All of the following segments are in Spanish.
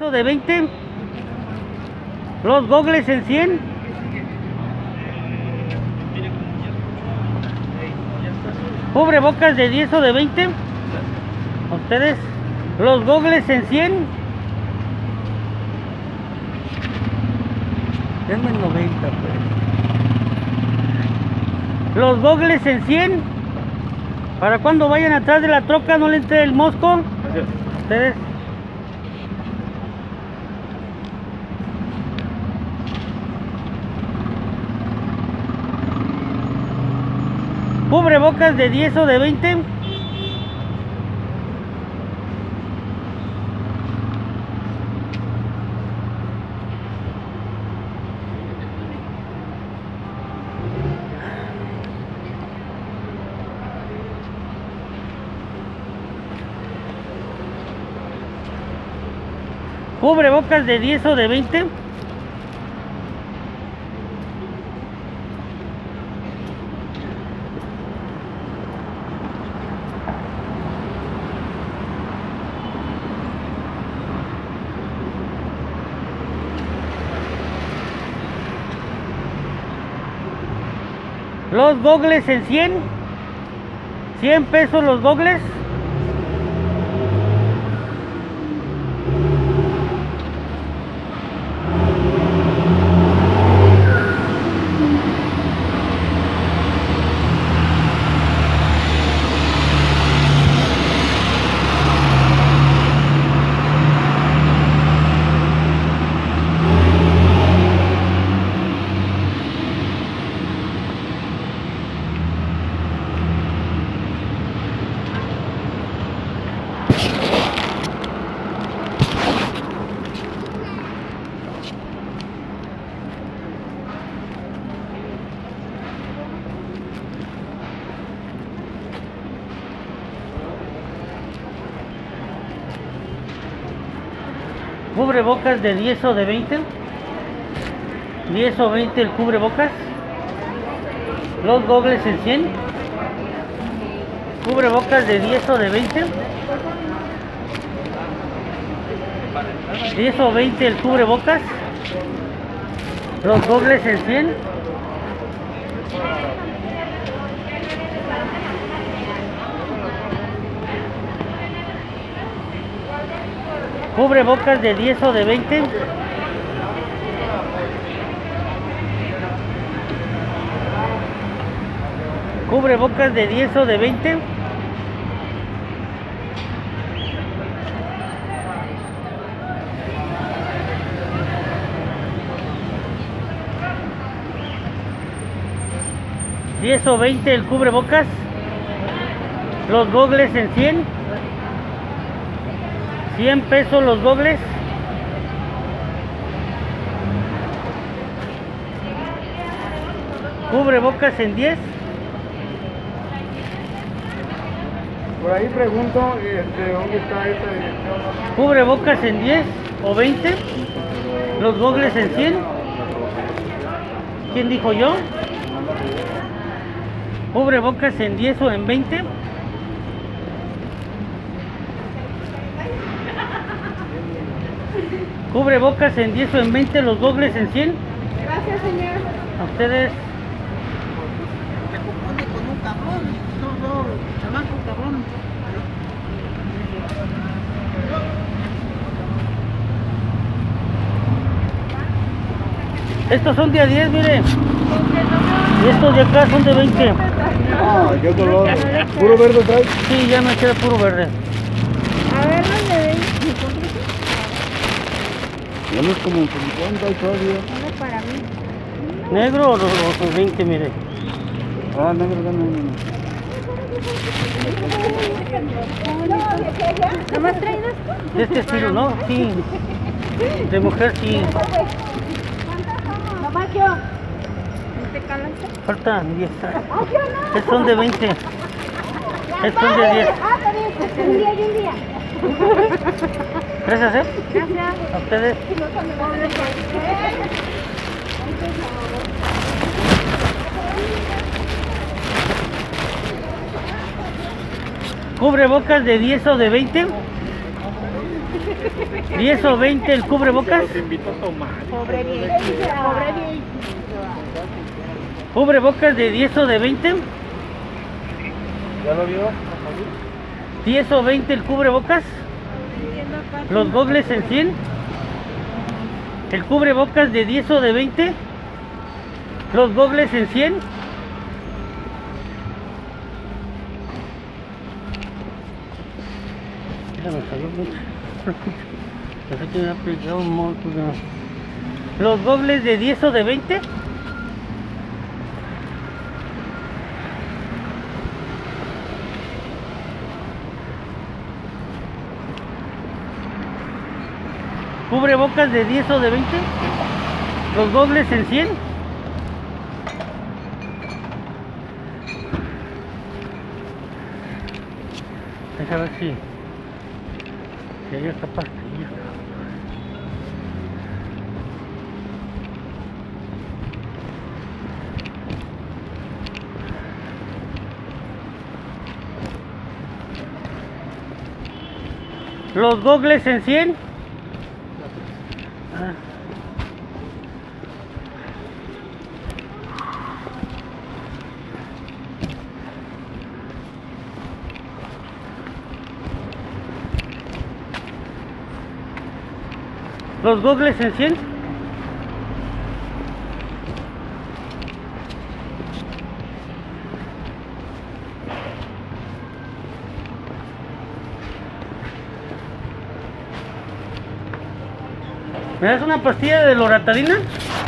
o de 20. Los gogles en 100. Cubrebocas de 10 o de 20. A ustedes. Los gogles en 100. Denme 90 pues. Los gogles en 100. Para cuando vayan atrás de la troca no le entre el mosco. Ustedes. Cubrebocas de 10 o de 20. Cubrebocas de 10 o de 20. Los gogles en 100. 100 pesos los gogles. Cubrebocas de 10 o de 20. 10 o 20 el cubrebocas. Los gogles en 100. Cubrebocas de 10 o de 20. 10 o 20 el cubrebocas. Los gogles en 100. Cubrebocas de 10 o de 20. Cubrebocas de 10 o de 20. $10 o 20 el cubrebocas. Los gogles en 100. 100 pesos los gogles. Cubrebocas en 10. Por ahí pregunto dónde está esta dirección. Cubrebocas en 10 o 20. Los gogles en 100. ¿Quién dijo yo? Cubrebocas en 10 o en 20. Cubrebocas en 10 o en 20, los gogles en 100. Gracias, señor. A ustedes. Me confunde con un cabrón. No, chamaco, cabrón. Estos son de a 10, mire. Y estos de acá son de 20. Ah, qué color. ¿Puro verde trae? Sí, ya me queda puro verde. A ver, ¿dónde ven? Tenemos como 50 y todavía. Uno para mí. ¿Negro o los 20, mire? Ah, negro, no. ¿No me has traído esto? De este estilo, ¿no? Sí. De mujer, sí. Mamá, yo. ¿No te calaste? Faltan 10. Estos son de 20. Estos son de 10. Ah, está bien. Un día y un día. Gracias, ¿eh? Gracias. A ustedes. Cubrebocas de 10 o de 20. 10 o 20 el cubrebocas. Los invito a tomar. Pobre viejito, pobre viejito. Cubrebocas de 10 o de 20. ¿Ya lo vio? 10 o 20 el cubrebocas. Los gogles en 100. El cubrebocas de 10 o de 20. Los gogles en 100. Me salió mucho. Pensé que me había pegado un moco. Los gogles de 10 o de 20. Cubrebocas de 10 o de 20. Los gogles en 100. Deja ver si hay esta pastilla. Los gogles en 100. Los gogles en 100. ¿Me das una pastilla de loratadina? ¿Loratadina?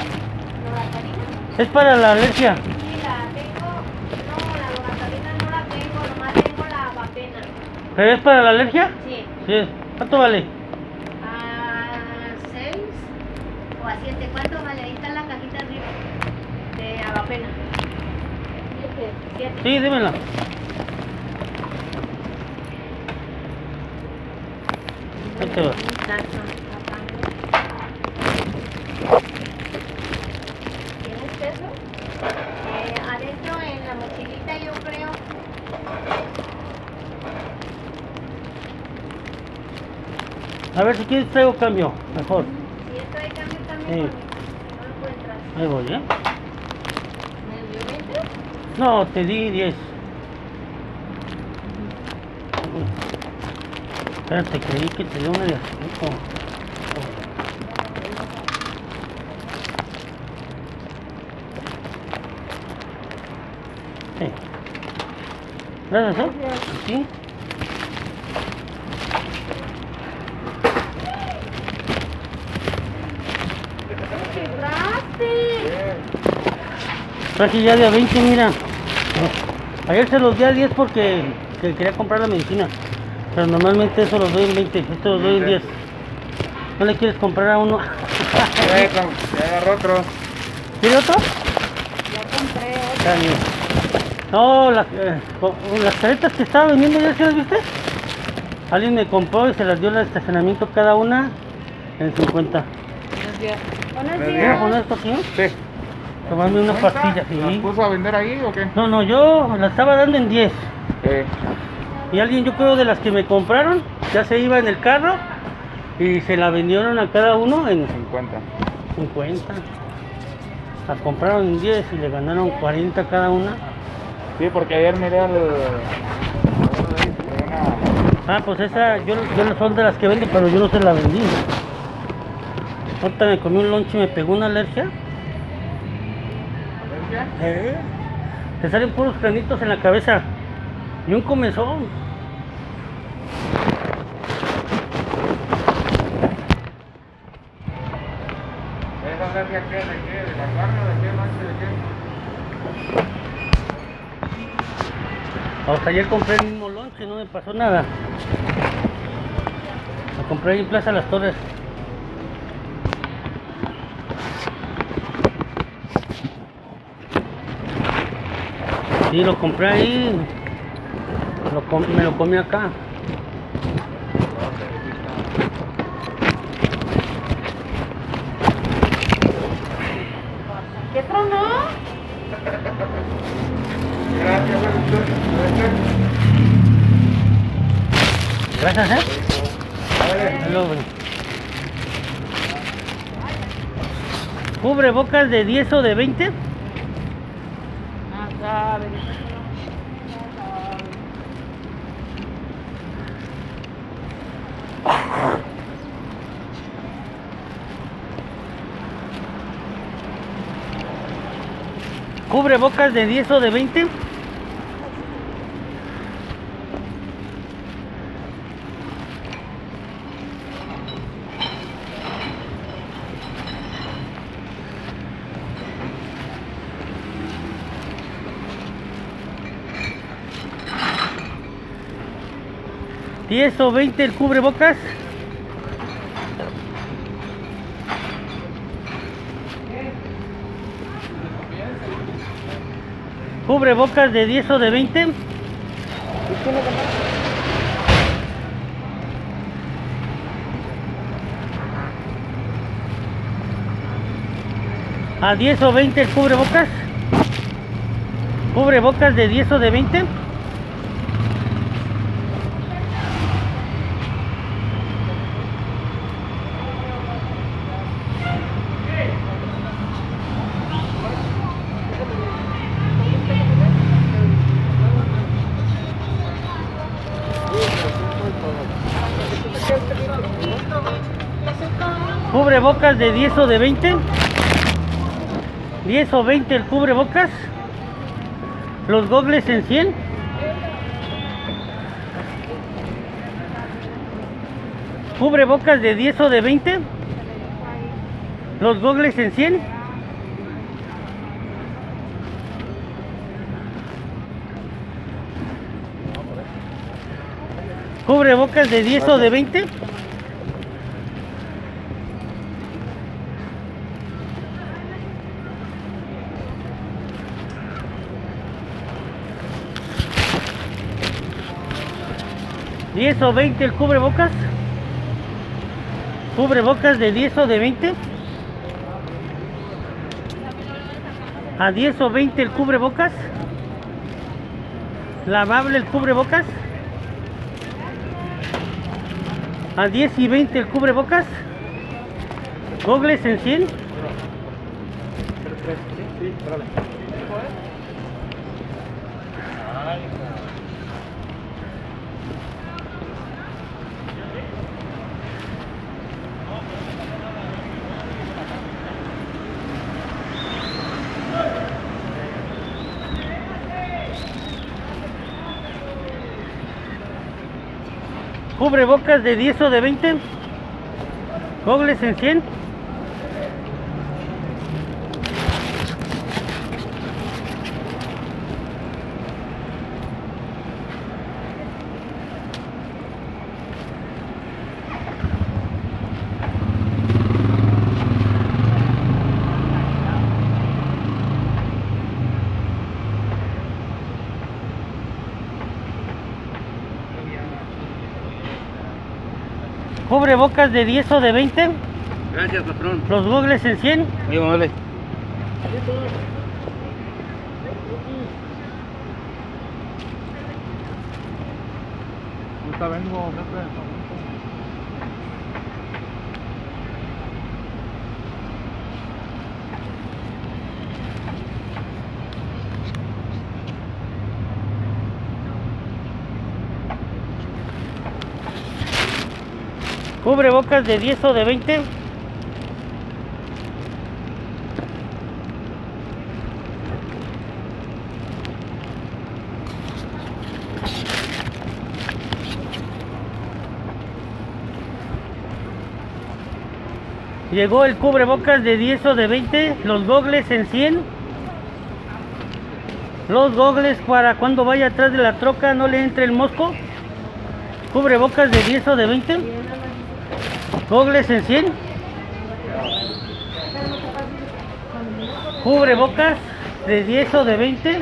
Es para la alergia. Sí, la tengo. No, la loratadina no la tengo, nomás tengo la avapena. ¿Pero es para la alergia? Sí. Sí. ¿Cuánto vale? A 6 o a 7. ¿Cuánto vale? Ahí está la cajita arriba de avapena. 7. Sí, dímela. Ahí te va. ¿Tienes peso? Adentro en la mochilita yo creo. A ver si quieres traigo cambio, mejor. Si esto hay cambio también, Sí. no encuentras. Ahí voy, ¿eh? ¿Me lo metes? No, te di 10. Espérate, creí que te dio una de 5. Sí. Gracias, ¿eh? Sí. Traje ya de a 20, mira. Ayer se los di a 10 porque quería comprar la medicina. Pero normalmente eso los doy en 20, esto los doy en 10. ¿No le quieres comprar a uno? Ya agarró otro. ¿Quiere otro? Ya compré otro. Está bien. No, las caretas que estaba vendiendo, ¿ya se las viste? Alguien me compró y se las dio al estacionamiento cada una en 50. Buenos Buenos ¿Voy a días. poner esto aquí? Sí. Tomarme una pastilla, ¿Las sí. puso a vender ahí o qué? No, yo la estaba dando en 10. Sí. Y alguien, yo creo de las que me compraron, ya se iba en el carro y se la vendieron a cada uno en 50. 50. La compraron en 10 y le ganaron 40 cada una. Sí, porque ayer miré al... Ah, pues esa, yo no son de las que vende, pero yo no se la vendí. Ahorita me comí un lunch y me pegó una alergia. Te salen puros granitos en la cabeza y un comezón. ¿Esa alergia qué? ¿De qué? ¿De la carne? ¿De qué? ¿Manche? ¿De qué? Hasta ayer compré el mismo lunch y no me pasó nada. Lo compré ahí en Plaza Las Torres. Sí, lo compré ahí. Me lo comí acá. ¿Qué tronó? Gracias, Gracias, ¿eh? Vale. luego. Cubrebocas de 10 o de 20. Cubrebocas de 10 o de 20. ¿10 o 20 el cubrebocas? Cubrebocas de 10 o de 20. ¿A 10 o 20 el cubrebocas? Cubrebocas de 10 o de 20. Cubrebocas de 10 o de 20. 10 o 20 el cubrebocas. Los gogles en 100. Cubrebocas de 10 o de 20. Los gogles en 100. Cubrebocas de 10 o de 20. ¿10 o 20 el cubrebocas? Cubrebocas de 10 o de 20. ¿A 10 o 20 el cubrebocas? ¿Lavable el cubrebocas? ¿A 10 y 20 el cubrebocas? ¿Gogles en 100? Cubrebocas de 10 o de 20. Gogles en 100. Cubrebocas de 10 o de 20. Gracias, patrón. Los gogles en 100. Oye, vale. Ahorita vengo, jefe. Cubrebocas de 10 o de 20. Llegó el cubrebocas de 10 o de 20. Los gogles en 100. Los gogles para cuando vaya atrás de la troca no le entre el mosco. Cubrebocas de 10 o de 20. Gogles en 100. Cubrebocas de 10 o de 20.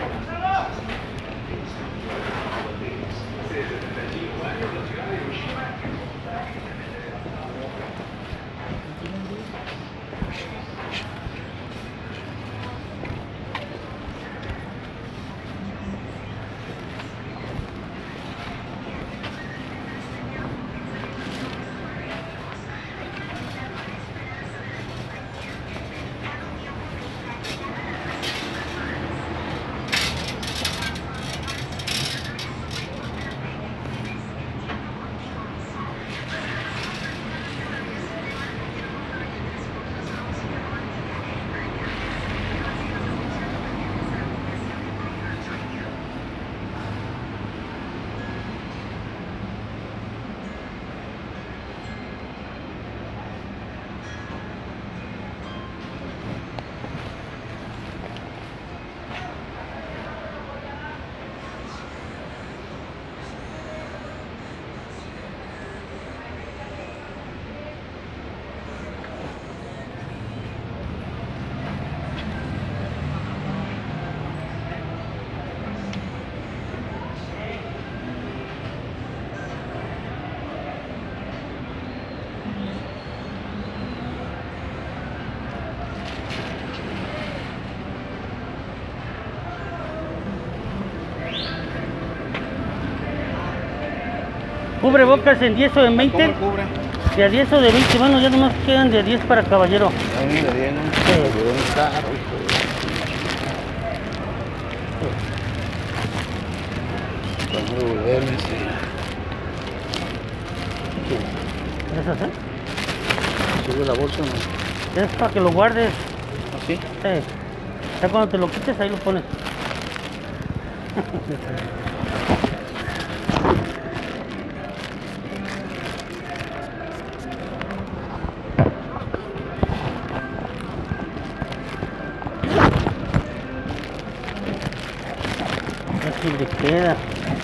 Cubrebocas en 10 o en 20. ¿Cómo el cubre? De a 10 o de 20, bueno, ya nomás quedan de a 10 para caballero. Hay uno de 10, ¿no? Sí. De un carro, hijo de... Vamos a devolverme, sí. ¿Esas, ¿Sube la bolsa o no? Es para que lo guardes. ¿Así? Sí. Ya cuando te lo quites, ahí lo pones. Así le queda.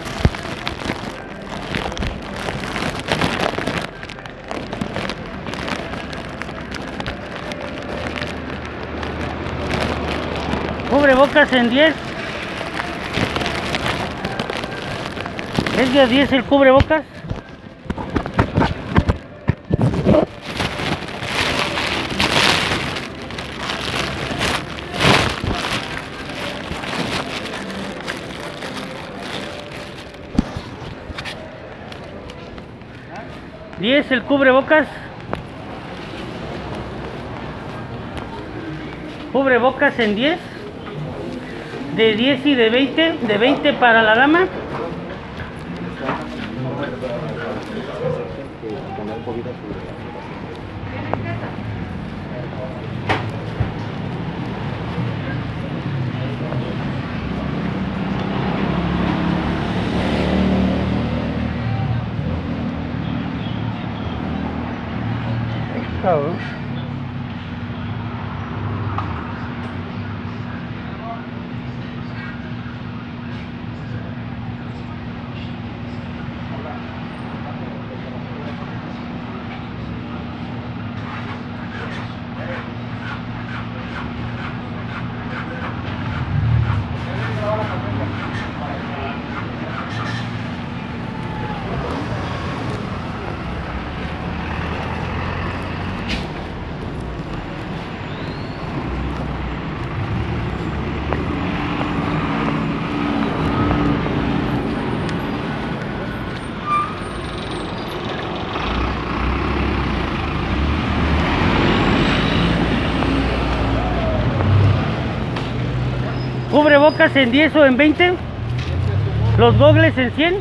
Cubrebocas en 10. ¿Es de a 10 el cubrebocas? ¿10 el cubrebocas? Cubrebocas en 10. De 10 y de 20. De 20 para la dama. Poner un poquito Cabrón. Cubrebocas en 10 o en 20. Los gogles en 100.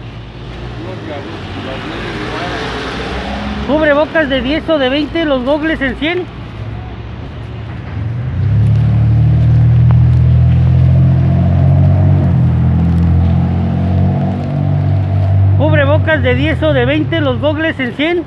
Cubrebocas de 10 o de 20. Los gogles en 100. Cubrebocas de 10 o de 20. Los gogles en 100.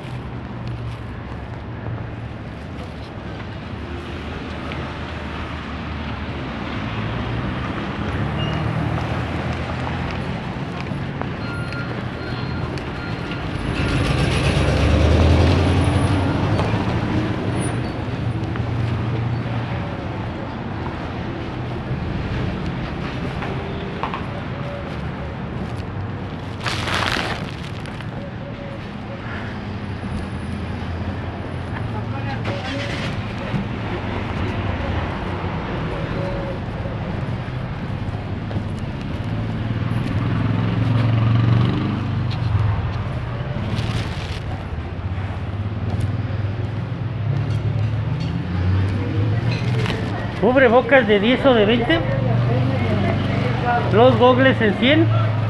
Cubrebocas de 10 o de 20. Los gogles en 100.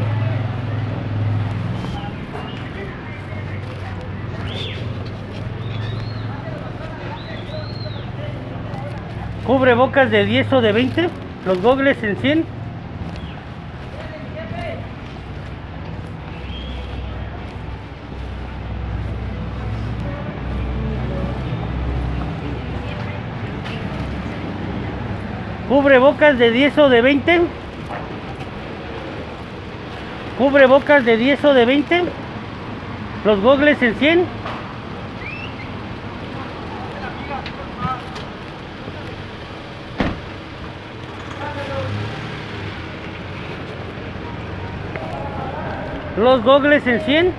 Cubrebocas de 10 o de 20. Los gogles en 100. Cubrebocas de 10 o de 20. Cubrebocas de 10 o de 20. Los gogles en 100. Los gogles en 100.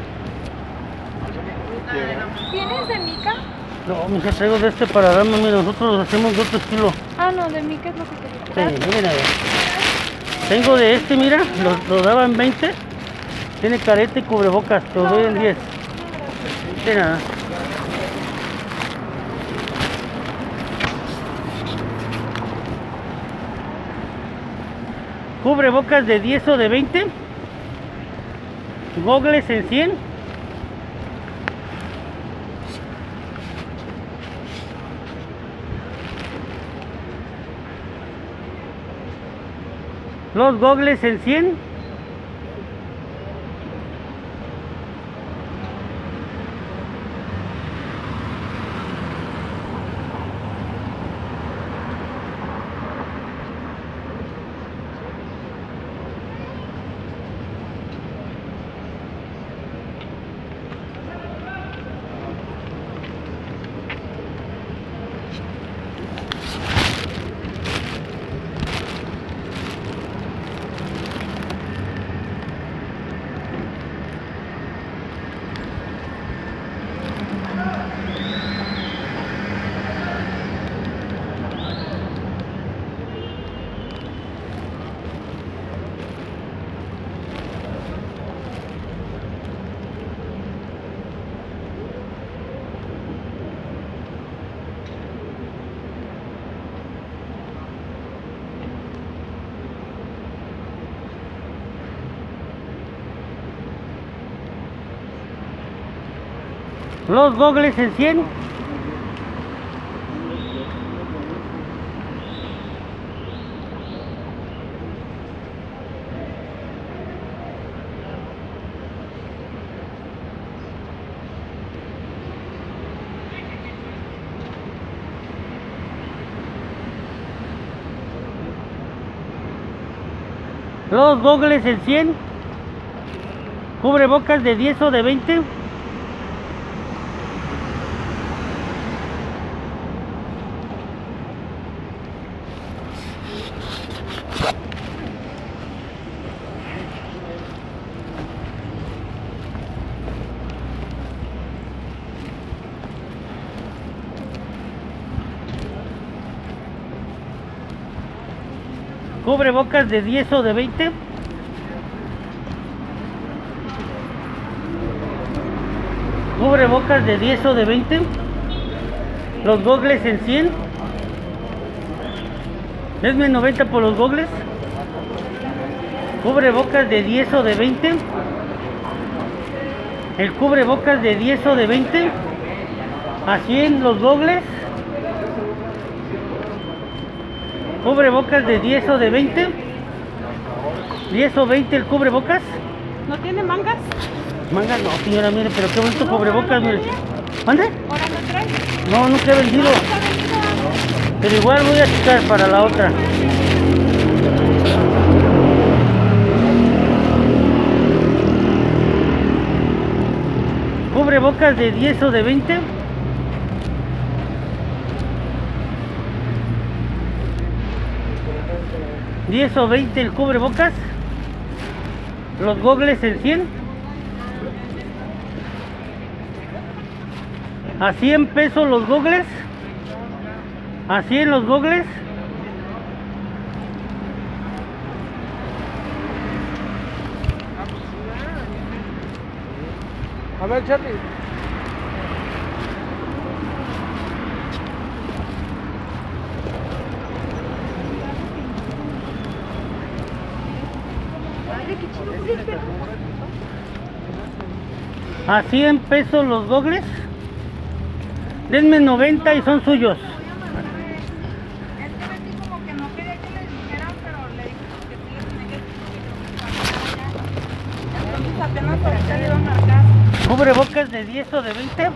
¿Tienes de mica? No, mija, traigo de este para dama. Mira, nosotros los hacemos de otro estilo. Ah, no, de mica es lo que quería. Sí, miren ahí. Tengo de este, mira, lo daba en 20. Tiene careta y cubrebocas, te lo doy en 10. De nada. Cubrebocas de 10 o de 20. Gogles en 100. Los gogles en 100. Los gogles en 100. Los gogles en 100. Cubrebocas de 10 o de 20. Cubrebocas de 10 o de 20. Cubrebocas de 10 o de 20. Los gogles en 100. Denme 90 por los gogles. Cubrebocas de 10 o de 20. El cubrebocas de 10 o de 20. A 100 los gogles. Cubrebocas de 10 o de 20. 10 o 20 el cubrebocas. ¿No tiene mangas? Mangas no, señora, mire, pero qué bonito cubrebocas, mire. ¿Mande? ¿Ahora no trae? No, nunca he vendido. Pero igual voy a checar para la otra. Cubrebocas de 10 o de 20. ¿10 o 20 el cubrebocas? Los gogles en 100. A 100 pesos los gogles. A 100 los gogles. A ver, Charlie. A 100 pesos los gogles. Denme 90 y son suyos. Es que Betty como que no quería que le dijeran, pero le dijo que sí le tenía que entonces apenas ahorita le iba a marcar. Cubrebocas de 10 o de 20.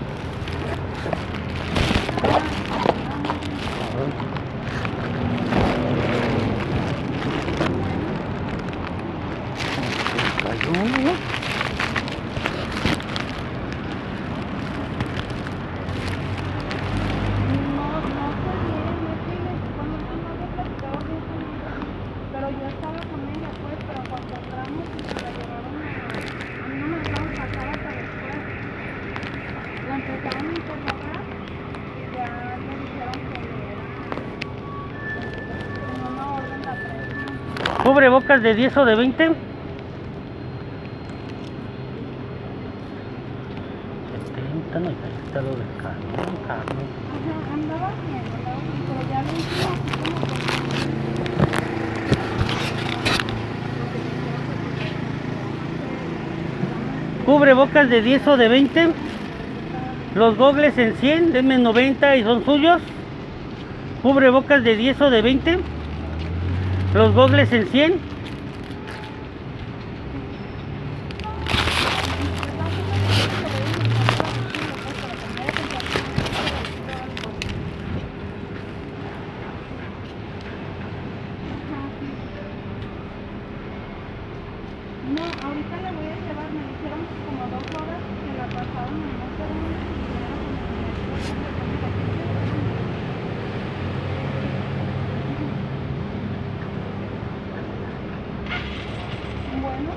Pero yo estaba con ella, pues, pero cuando entramos y se la llevaron a mí no me dejaron pasar hasta después. La empezaron a interrogar y ya le dijeron que era una orden de aprehensión. Cubrebocas de 10 o de 20. 70, no Ajá, andaba bien, pero ya lo hicimos así como que... Cubrebocas de 10 o de 20. Los gogles en 100, denme 90 y son suyos. Cubrebocas de 10 o de 20. Los gogles en 100. No, ahorita le voy a llevar, me dijeron que como 2 horas que la pasaron en bueno,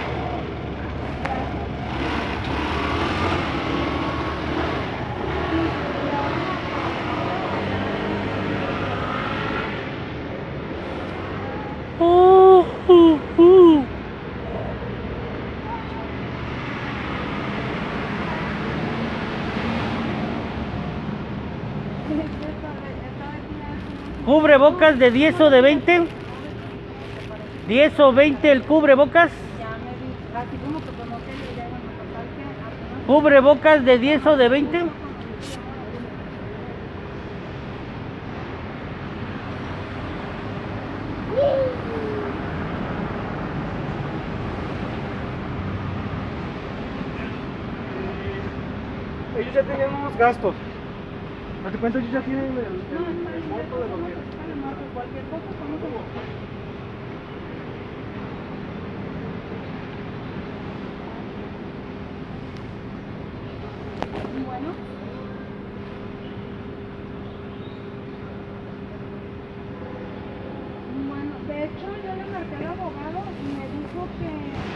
Cubrebocas de 10 o de 20. 10 o 20 el cubrebocas. ya me di, así como que conocí y ya bueno, total que apenas Cubrebocas de 10 o de 20. Ellos ya tenían unos gastos. ¿No te cuenta? Ellos ya tienen el no, monto de los bienes. cualquier cosa estamos en bueno. Bueno, de hecho yo le marqué al abogado y me dijo que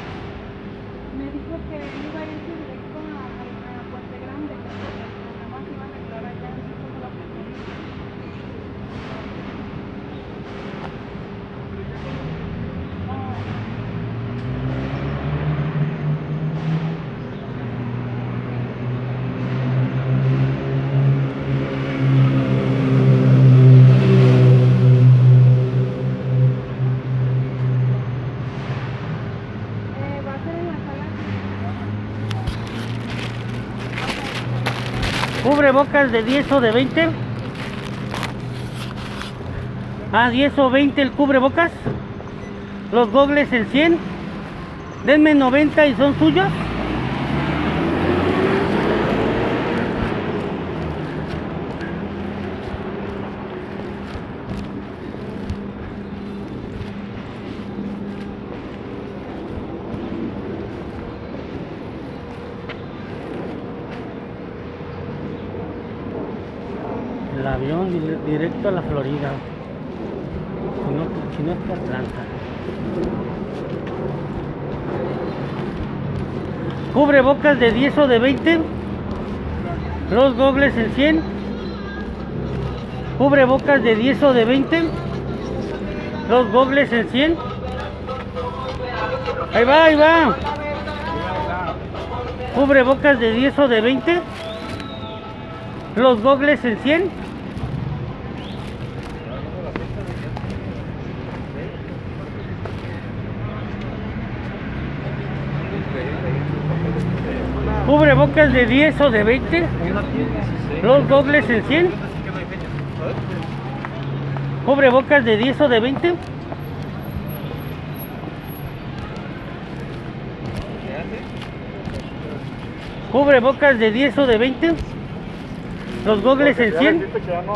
iba a irse directo a Puente Grande, que nada más iba a arreglar allá, eso fue lo que me dijo. Va a ser en la sala. Cubrebocas de 10 o de 20. Ah, 10 o 20 el cubrebocas. Los gogles en 100. Denme 90 y son suyos. El avión directo a la Florida. Si no es que Atlanta. Cubrebocas de 10 o de 20. Los gogles en 100. Cubrebocas de 10 o de 20. Los gogles en 100. Ahí va, ahí va. Cubrebocas de 10 o de 20. Los gogles en 100. Cubrebocas de 10 o de 20. Los gogles en 100. Cubrebocas de 10 o de 20. Cubrebocas de 10 o de 20. Los gogles en 100.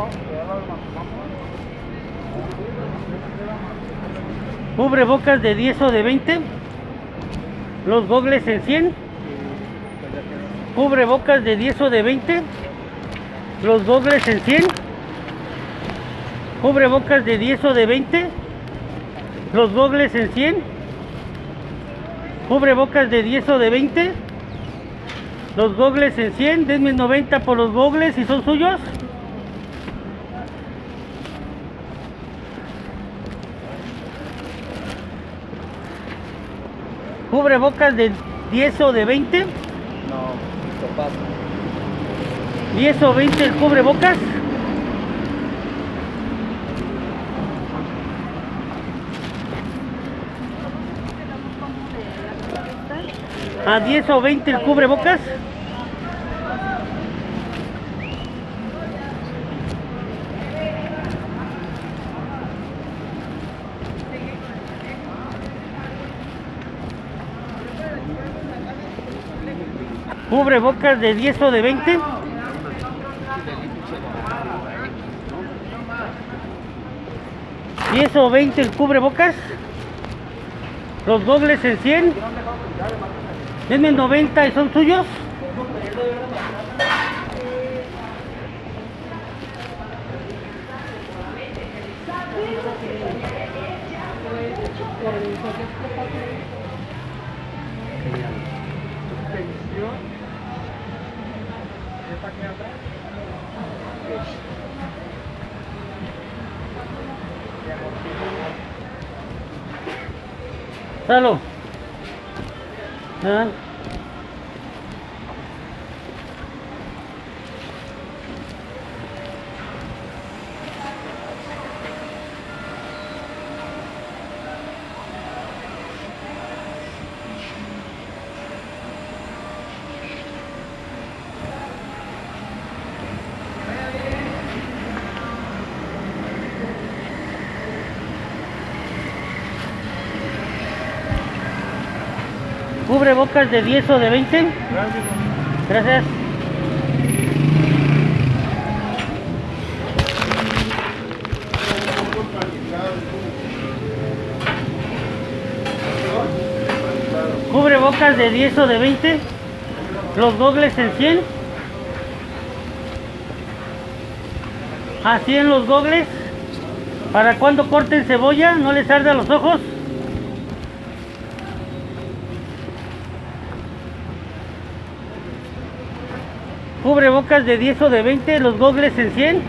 Cubrebocas de 10 o de 20. Los gogles en 100. Cubrebocas de 10 o de 20. Los gogles en 100. Cubrebocas de 10 o de 20. Los gogles en 100. Cubrebocas de 10 o de 20. Los gogles en 100. Denme 90 por los gogles y son suyos. Cubrebocas de 10 o de 20. No, capaz. 10 o 20 el cubrebocas. A 10 o 20 el cubrebocas. Cubrebocas de 10 o de 20. ¿10 o 20 el cubrebocas? Los gogles en 100. Denme 90 y son suyos. Salud. ¿Ah? Cubrebocas de 10 o de 20. Gracias. Cubrebocas de 10 o de 20. Los gogles en 100. A 100 los gogles. Para cuando corten cebolla, no les arda los ojos. Cubrebocas de 10 o de 20, los gogles en 100.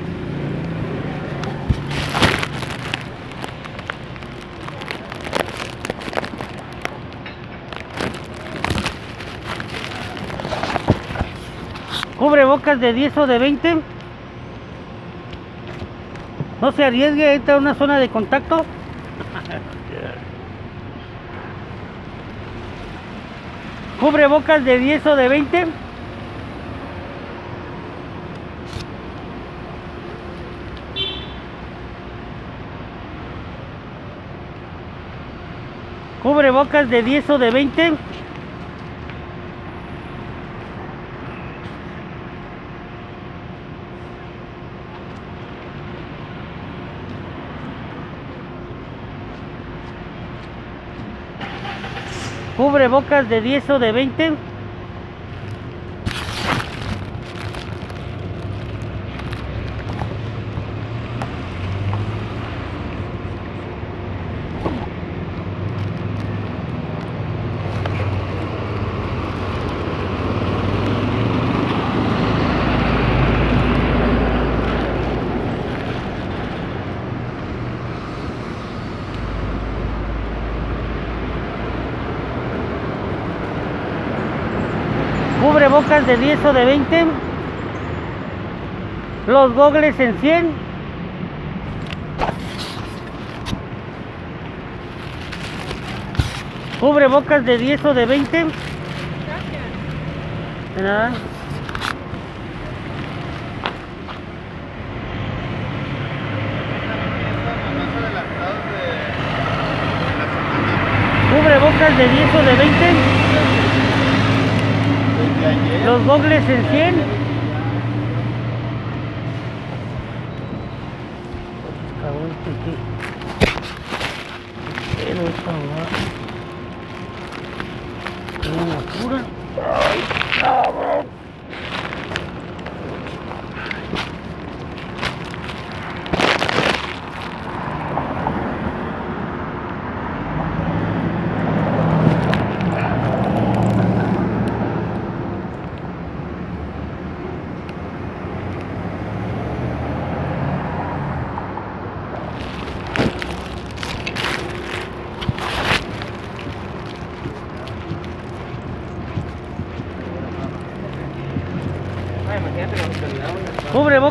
Cubrebocas de 10 o de 20. No se arriesgue, entra a una zona de contacto. Cubrebocas de 10 o de 20. Cubrebocas de 10 o de 20. Cubrebocas de 10 o de 20. Cubrebocas de 10 o de 20. Los gogles en 100. Cubrebocas de 10 o de 20. De nada. Cubrebocas de 10 o de 20. Los gogles en 100. Pero esta va una pura. Ay, cabrón.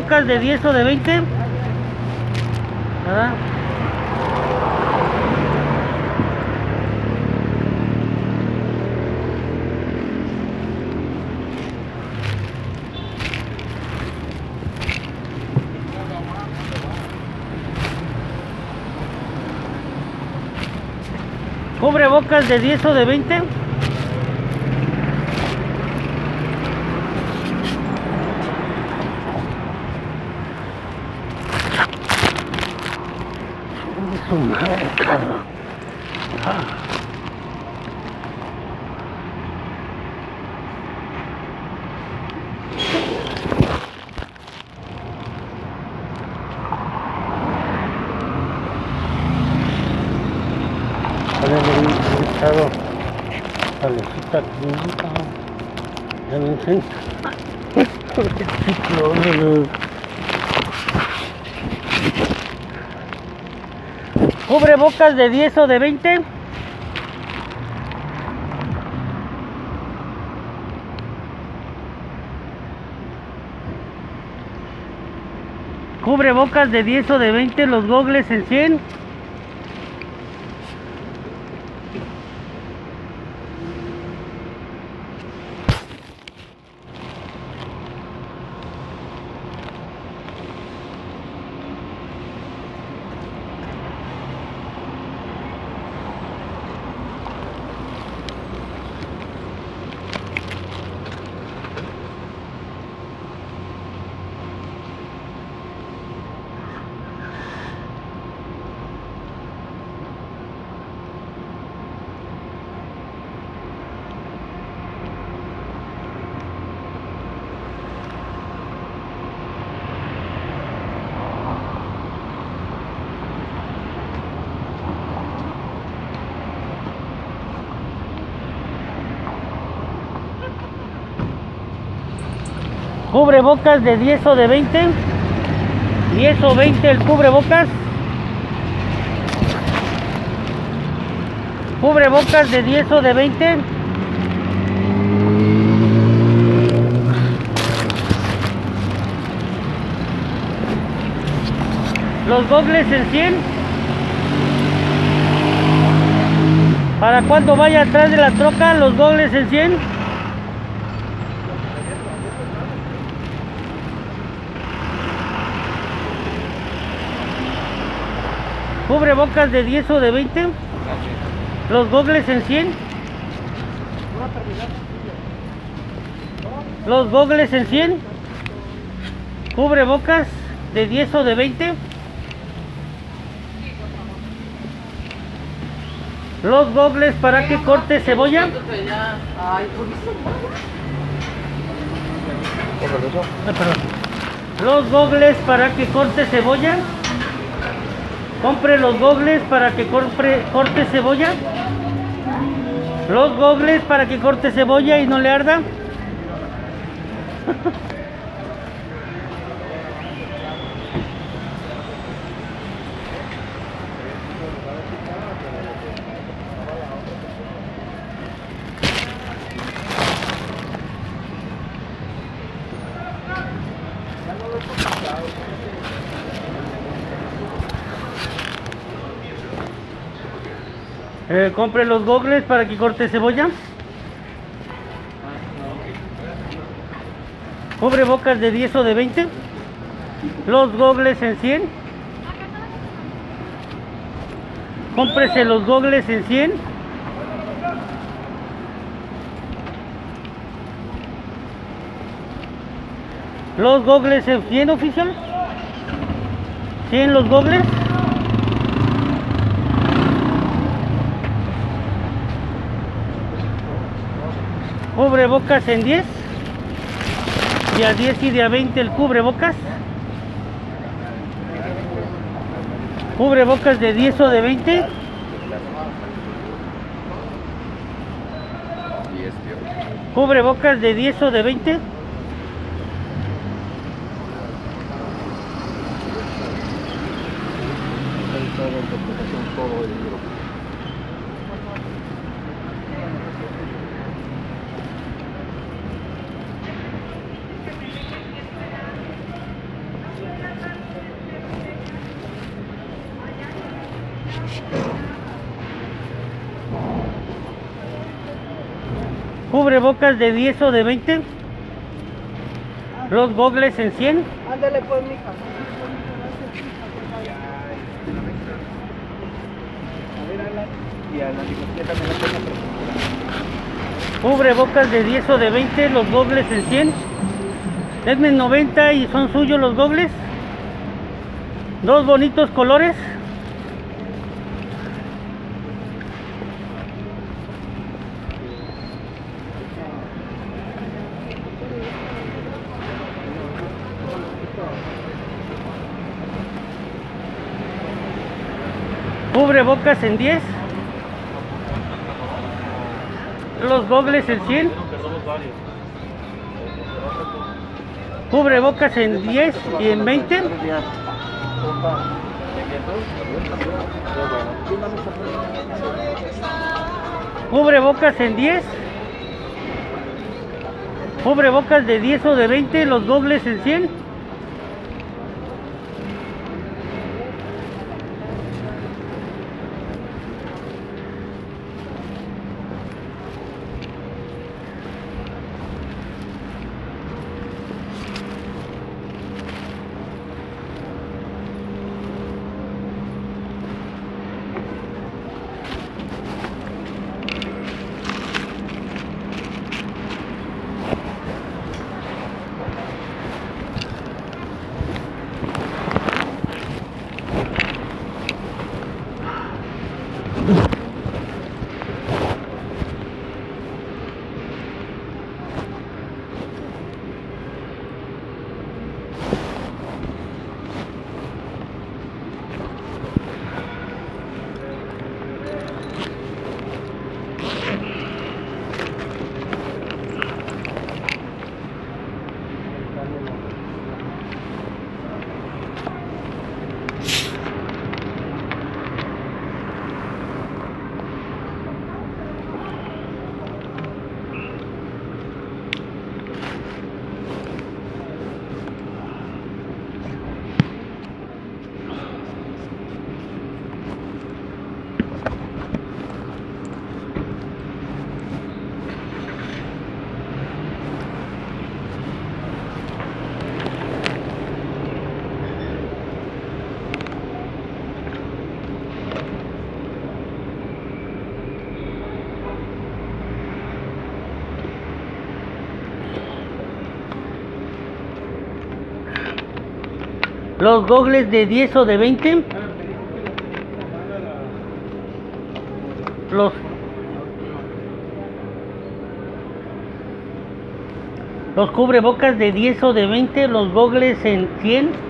Cubrebocas de 10 o de 20. ¿Verdad? Cubrebocas de 10 o de 20. Su madre, cabrón. Salecita química. Ya me siento. Cubrebocas de 10 o de 20. Cubrebocas de 10 o de 20, los gogles en 100. Cubrebocas de 10 o de 20. 10 o 20 el cubrebocas. Cubrebocas de 10 o de 20. Los gogles en 100. Para cuando vaya atrás de la troca, los gogles en 100. Cubrebocas de 10 o de 20. Los gogles en 100. Los gogles en 100. Cubrebocas de 10 o de 20. Los gogles para que corte cebolla. Los gogles para que corte cebolla. Compre los gogles para que corte cebolla. Los gogles para que corte cebolla y no le arda. Compre los gogles para que corte cebolla. Cubrebocas de 10 o de 20. Los gogles en 100. Cómprese los gogles en 100. Los gogles en 100, oficial. 100 los gogles. Cubrebocas en 10. De a 10 y de a 20 el cubrebocas. Cubrebocas de 10 o de 20. Cubrebocas de 10 o de 20. cubrebocas de 10 o de 20. Los gogles en 100. Ándale pues, mija. Y a la limpieza me la tengo Cubrebocas de 10 o de 20. Los gogles en 100. Denme 90 y son suyos los gogles. Dos bonitos colores. Cubrebocas en 10. Los gogles en 100. Cubrebocas en 10 y en 20. Cubrebocas en 10. Cubrebocas de 10 o de 20. Los gogles en 100. Los gogles de 10 o de 20. Los cubrebocas de 10 o de 20. Los gogles en 100.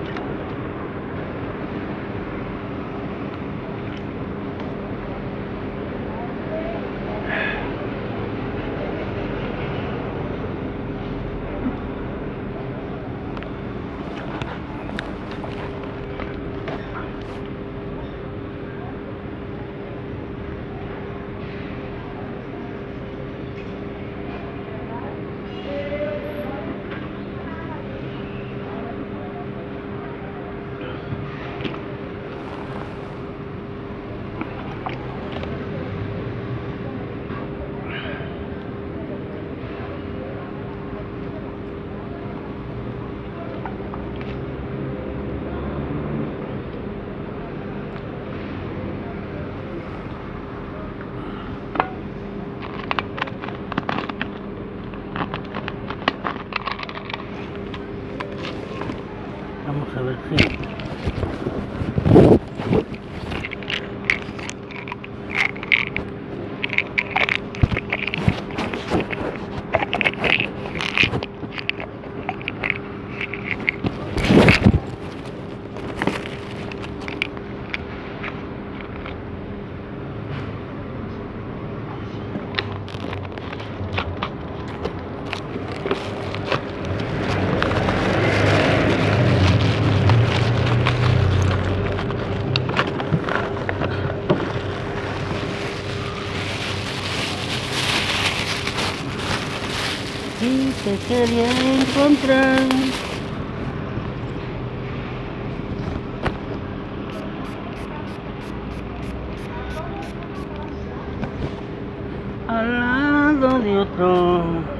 Vamos a ver si... Y te quería encontrar. Al lado recuerdo de otro.